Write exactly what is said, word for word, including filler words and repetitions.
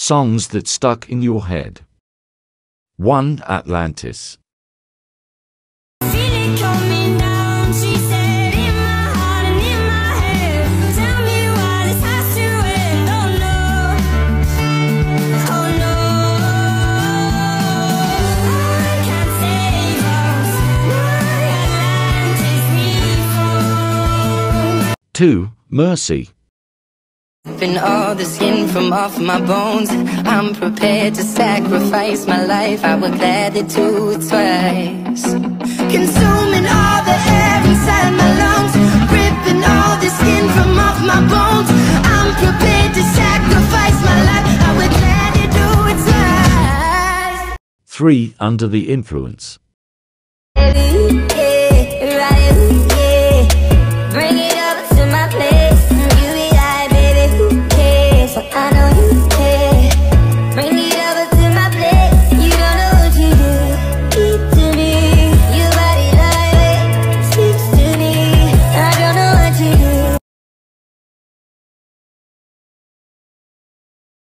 Songs that stuck in your head. one. Atlantis. two. Mercy. Ripping all the skin from off my bones, I'm prepared to sacrifice my life. I would gladly do it twice. Consuming all the air inside my lungs, ripping all the skin from off my bones, I'm prepared to sacrifice my life. I would gladly do it twice. three. Under the influence. Yeah, right.